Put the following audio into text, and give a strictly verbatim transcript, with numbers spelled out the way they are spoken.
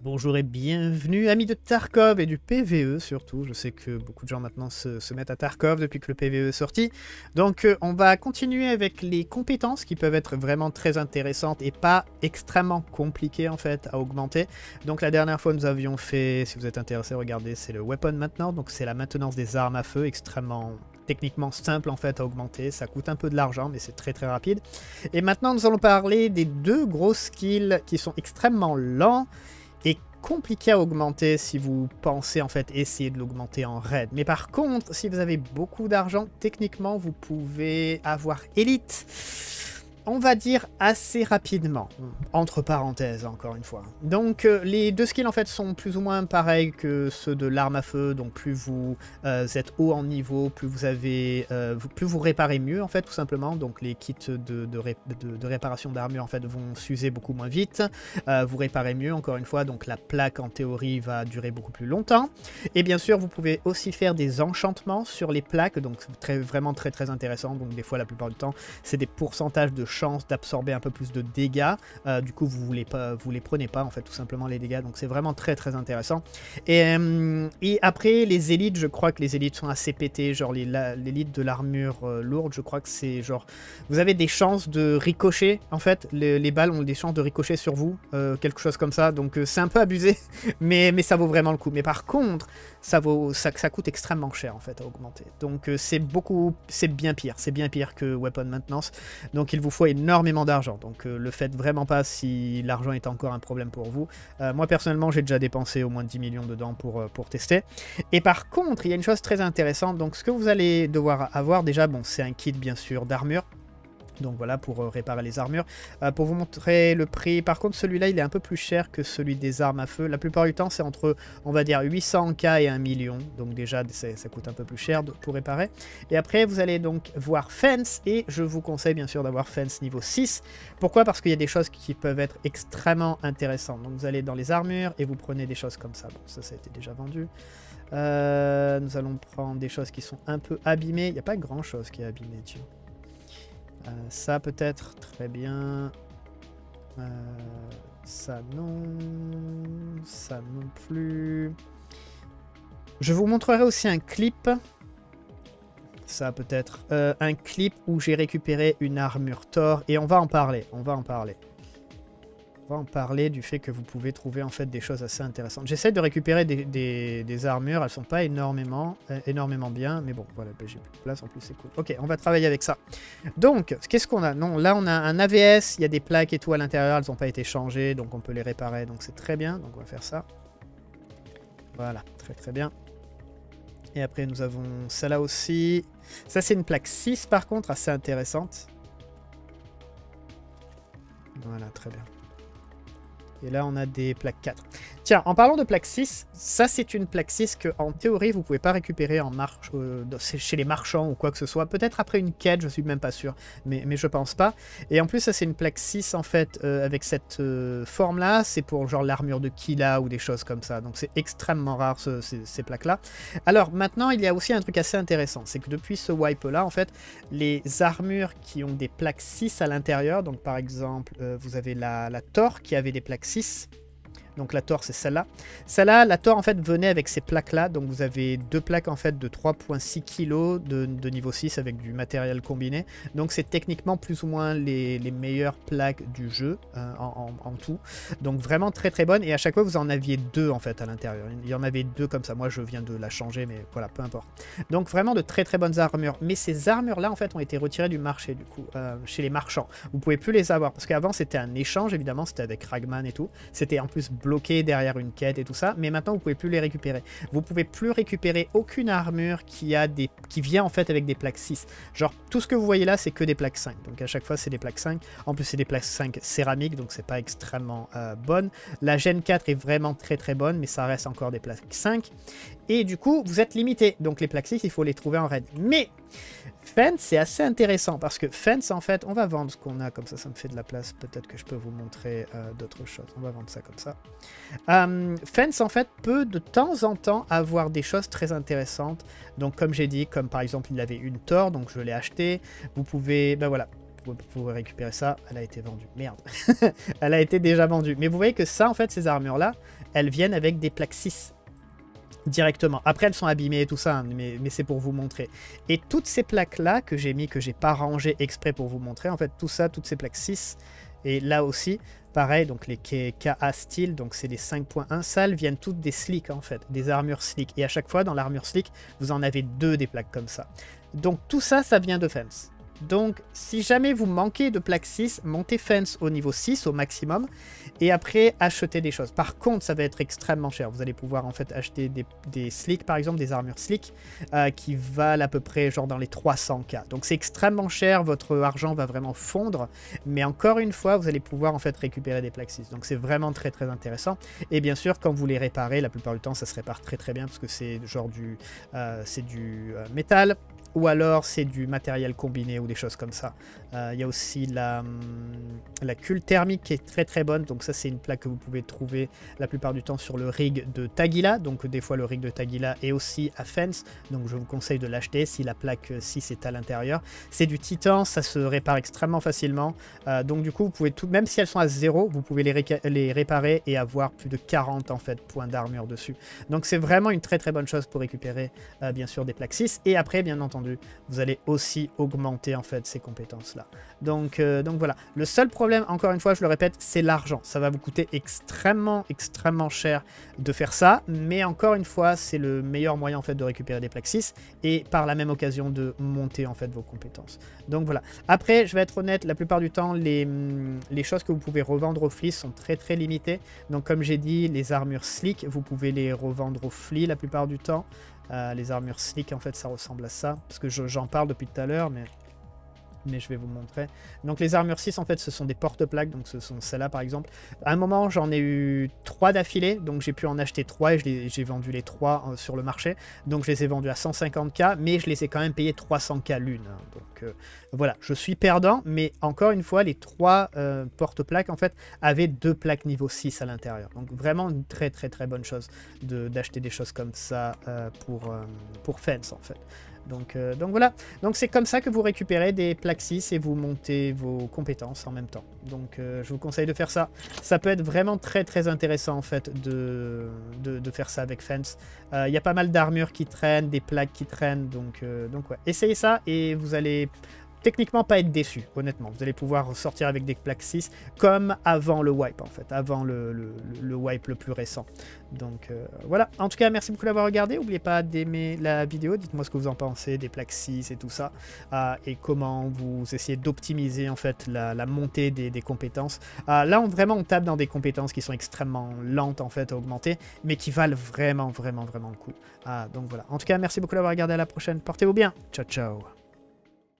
Bonjour et bienvenue, amis de Tarkov et du P V E surtout. Je sais que beaucoup de gens maintenant se, se mettent à Tarkov depuis que le P V E est sorti. Donc euh, on va continuer avec les compétences qui peuvent être vraiment très intéressantes et pas extrêmement compliquées en fait à augmenter. Donc la dernière fois nous avions fait, si vous êtes intéressé, regardez, c'est le Weapon maintenant. Donc c'est la maintenance des armes à feu, extrêmement techniquement simple en fait à augmenter. Ça coûte un peu de l'argent mais c'est très très rapide. Et maintenant nous allons parler des deux gros skills qui sont extrêmement lents et compliqué à augmenter si vous pensez en fait essayer de l'augmenter en raid. Mais par contre, si vous avez beaucoup d'argent, techniquement, vous pouvez avoir Elite, on va dire assez rapidement, entre parenthèses encore une fois. Donc euh, les deux skills en fait sont plus ou moins pareils que ceux de l'arme à feu, donc plus vous euh, êtes haut en niveau, plus vous avez, euh, plus vous réparez mieux en fait tout simplement, donc les kits de, de, ré, de, de réparation d'armure en fait vont s'user beaucoup moins vite, euh, vous réparez mieux encore une fois, donc la plaque en théorie va durer beaucoup plus longtemps, et bien sûr vous pouvez aussi faire des enchantements sur les plaques, donc c'est très, vraiment très très intéressant, donc des fois la plupart du temps c'est des pourcentages de chance d'absorber un peu plus de dégâts, euh, du coup vous les, pas, vous les prenez pas en fait tout simplement les dégâts, donc c'est vraiment très très intéressant. Et, euh, et après les élites, je crois que les élites sont assez pétées, genre l'élite de l'armure euh, lourde, je crois que c'est genre, vous avez des chances de ricocher en fait, les, les balles ont des chances de ricocher sur vous, euh, quelque chose comme ça, donc euh, c'est un peu abusé, mais, mais ça vaut vraiment le coup. Mais par contre, ça, vaut, ça, ça coûte extrêmement cher en fait à augmenter, donc euh, c'est beaucoup, c'est bien pire, c'est bien pire que Weapon Maintenance, donc il vous faut énormément d'argent, donc euh, le faites vraiment pas si l'argent est encore un problème pour vous. Euh, moi personnellement j'ai déjà dépensé au moins dix millions dedans pour, euh, pour tester. Et par contre il y a une chose très intéressante, donc ce que vous allez devoir avoir déjà, bon c'est un kit bien sûr d'armure. Donc voilà, pour euh, réparer les armures. Euh, pour vous montrer le prix, par contre celui-là il est un peu plus cher que celui des armes à feu. La plupart du temps c'est entre, on va dire, huit cents K et un million. Donc déjà ça coûte un peu plus cher de, pour réparer. Et après vous allez donc voir Fence, et je vous conseille bien sûr d'avoir Fence niveau six. Pourquoi? Parce qu'il y a des choses qui peuvent être extrêmement intéressantes. Donc vous allez dans les armures et vous prenez des choses comme ça. Bon, ça ça a été déjà vendu. Euh, nous allons prendre des choses qui sont un peu abîmées. Il n'y a pas grand chose qui est abîmé, tiens. Euh, ça peut-être, très bien. Euh, ça non. Ça non plus. Je vous montrerai aussi un clip. Ça peut-être. Euh, un clip où j'ai récupéré une armure Thor. Et on va en parler. On va en parler. On va en parler du fait que vous pouvez trouver en fait des choses assez intéressantes. J'essaie de récupérer des, des, des armures, elles sont pas énormément, euh, énormément bien, mais bon, voilà, bah, j'ai plus de place, en plus c'est cool. Ok, on va travailler avec ça. Donc, qu'est-ce qu'on a? Non, là on a un A V S, il y a des plaques et tout à l'intérieur, elles n'ont pas été changées, donc on peut les réparer, donc c'est très bien, donc on va faire ça. Voilà, très très bien. Et après nous avons celle-là aussi. Ça c'est une plaque six par contre, assez intéressante. Voilà, très bien. Et là, on a des plaques quatre. Tiens, en parlant de plaque six, ça, c'est une plaque six que, en théorie, vous ne pouvez pas récupérer en marche, euh, chez les marchands ou quoi que ce soit. Peut-être après une quête, je suis même pas sûr, mais, mais je pense pas. Et en plus, ça, c'est une plaque six, en fait, euh, avec cette euh, forme-là. C'est pour, genre, l'armure de Killa ou des choses comme ça. Donc, c'est extrêmement rare, ce, ces, ces plaques-là. Alors, maintenant, il y a aussi un truc assez intéressant. C'est que depuis ce wipe-là, en fait, les armures qui ont des plaques six à l'intérieur, donc, par exemple, euh, vous avez la, la Thor qui avait des plaques six. Donc la Thor c'est celle-là. Celle-là, la Thor en fait venait avec ces plaques-là. Donc vous avez deux plaques en fait de trois virgule six kilos de, de niveau six avec du matériel combiné. Donc c'est techniquement plus ou moins les, les meilleures plaques du jeu euh, en, en, en tout. Donc vraiment très très bonne. Et à chaque fois vous en aviez deux en fait à l'intérieur. Il y en avait deux comme ça. Moi je viens de la changer mais voilà, peu importe. Donc vraiment de très très bonnes armures. Mais ces armures-là en fait ont été retirées du marché du coup. Euh, chez les marchands. Vous pouvez plus les avoir. Parce qu'avant c'était un échange évidemment. C'était avec Ragman et tout. C'était en plus bloqué derrière une quête et tout ça, mais maintenant vous pouvez plus les récupérer. Vous pouvez plus récupérer aucune armure qui a des qui vient en fait avec des plaques six. Genre tout ce que vous voyez là c'est que des plaques cinq. Donc à chaque fois c'est des plaques cinq. En plus c'est des plaques cinq céramiques, donc c'est pas extrêmement euh, bonne. La Gen quatre est vraiment très très bonne, mais ça reste encore des plaques cinq. Et du coup vous êtes limité. Donc les plaques six il faut les trouver en raid. Mais Fence c'est assez intéressant parce que Fence en fait on va vendre ce qu'on a comme ça, ça me fait de la place. Peut-être que je peux vous montrer euh, d'autres choses. On va vendre ça comme ça. Euh, Fence en fait peut de temps en temps avoir des choses très intéressantes. Donc comme j'ai dit, comme par exemple il avait une Thor, donc je l'ai acheté. Vous pouvez, ben voilà, vous pouvez récupérer ça. Elle a été vendue. Merde. Elle a été déjà vendue. Mais vous voyez que ça en fait, ces armures là, elles viennent avec des plaques six. Directement. Après, elles sont abîmées et tout ça, hein, mais, mais c'est pour vous montrer. Et toutes ces plaques-là que j'ai mis, que j'ai pas rangées exprès pour vous montrer, en fait, tout ça, toutes ces plaques six, et là aussi, pareil, donc les K A Steel, donc c'est les cinq point un salles, viennent toutes des slicks, en fait, des armures slick. Et à chaque fois, dans l'armure slick, vous en avez deux des plaques comme ça. Donc tout ça, ça vient de Fence. Donc, si jamais vous manquez de plaque six, montez Fence au niveau six au maximum et après achetez des choses. Par contre, ça va être extrêmement cher. Vous allez pouvoir en fait acheter des, des slicks, par exemple, des armures slick euh, qui valent à peu près genre dans les trois cents K. Donc, c'est extrêmement cher. Votre argent va vraiment fondre. Mais encore une fois, vous allez pouvoir en fait récupérer des plaques six. Donc, c'est vraiment très très intéressant. Et bien sûr, quand vous les réparez, la plupart du temps, ça se répare très très bien parce que c'est genre du, euh, c'est du euh, métal. Ou alors c'est du matériel combiné ou des choses comme ça. Il euh, y a aussi la, la culle thermique qui est très très bonne. Donc ça c'est une plaque que vous pouvez trouver la plupart du temps sur le rig de Tagila. Donc des fois le rig de Tagila est aussi à Fence. Donc je vous conseille de l'acheter si la plaque six est à l'intérieur. C'est du titan, ça se répare extrêmement facilement. Euh, donc du coup vous pouvez tout, même si elles sont à zéro, vous pouvez les, les réparer et avoir plus de quarante en fait points d'armure dessus. Donc c'est vraiment une très très bonne chose pour récupérer euh, bien sûr des plaques six. Et après bien entendu vous allez aussi augmenter en fait ces compétences là. Donc, euh, donc voilà. Le seul problème, encore une fois, je le répète, c'est l'argent. Ça va vous coûter extrêmement, extrêmement cher de faire ça. Mais encore une fois, c'est le meilleur moyen en fait de récupérer des plaques six et par la même occasion de monter en fait vos compétences. Donc voilà. Après, je vais être honnête, la plupart du temps, les, les choses que vous pouvez revendre au fleece sont très très limitées. Donc comme j'ai dit, les armures slick, vous pouvez les revendre au flea la plupart du temps. Euh, les armures slick, en fait, ça ressemble à ça. Parce que j'en parle depuis tout à l'heure, mais... mais je vais vous montrer. Donc les armures six, en fait, ce sont des porte-plaques. Donc ce sont celles-là, par exemple. À un moment, j'en ai eu trois d'affilée. Donc j'ai pu en acheter trois et j'ai vendu les trois euh, sur le marché. Donc je les ai vendus à cent cinquante K. Mais je les ai quand même payés trois cents K l'une. Hein. Donc euh, voilà, je suis perdant. Mais encore une fois, les trois euh, porte-plaques, en fait, avaient deux plaques niveau six à l'intérieur. Donc vraiment une très très très bonne chose d'acheter de, des choses comme ça euh, pour, euh, pour Fence, en fait. Donc, euh, donc voilà, donc c'est comme ça que vous récupérez des plaques six et vous montez vos compétences en même temps. Donc euh, je vous conseille de faire ça. Ça peut être vraiment très très intéressant en fait de, de, de faire ça avec Fence. Il euh, y a pas mal d'armures qui traînent, des plaques qui traînent, donc, euh, donc ouais. Essayez ça et vous allez... techniquement pas être déçu, honnêtement. Vous allez pouvoir sortir avec des plaques six comme avant le wipe, en fait. Avant le, le, le wipe le plus récent. Donc euh, voilà. En tout cas, merci beaucoup d'avoir regardé. N'oubliez pas d'aimer la vidéo. Dites-moi ce que vous en pensez des plaques six et tout ça. Euh, et comment vous essayez d'optimiser, en fait, la, la montée des, des compétences. Euh, là, on, vraiment, on tape dans des compétences qui sont extrêmement lentes, en fait, à augmenter. Mais qui valent vraiment, vraiment, vraiment le coup. Euh, donc voilà. En tout cas, merci beaucoup d'avoir regardé. À la prochaine. Portez-vous bien. Ciao, ciao.